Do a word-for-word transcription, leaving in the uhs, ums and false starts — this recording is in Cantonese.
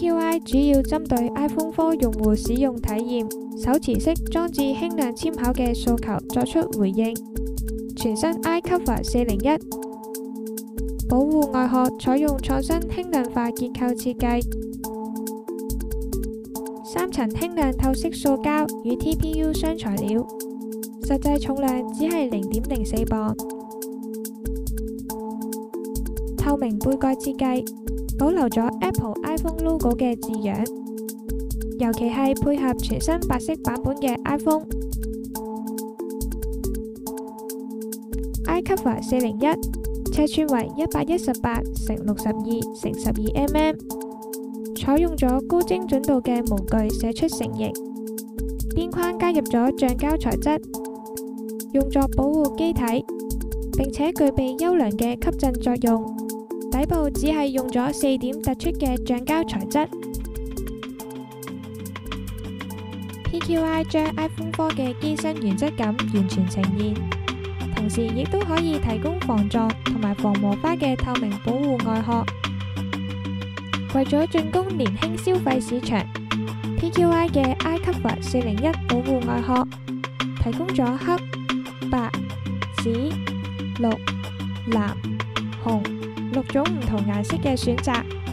Q I 主要針對 iPhone 四用戶使用體驗、手持式裝置輕量纖巧嘅訴求作出回應。全新 iCover 四零一保護外殼採用創新輕量化結構設計，三層輕量透色塑膠與 T P U 雙材料，實際重量只係零點零四磅。透明背蓋設計保留咗 Apple iPhone logo 嘅字樣，尤其係配合全新白色版本嘅 iPhone。iCover 四零一尺寸為一百一十八乘六十二乘十二 mm， 採用咗高精準度嘅模具寫出成型，邊框加入咗橡膠材質，用作保護機體，並且具備優良嘅吸震作用。底部只係用咗四點突出嘅橡膠材質。P Q I 將 iPhone 四嘅機身原質感完全呈現，同時亦都可以提供防撞同埋防磨花嘅透明保護外殼。為咗進攻年輕消費市場 ，P Q I 嘅 iCover 四零一保護外殼提供咗黑、白、紫、綠、藍、紅六種唔同顏色嘅選擇。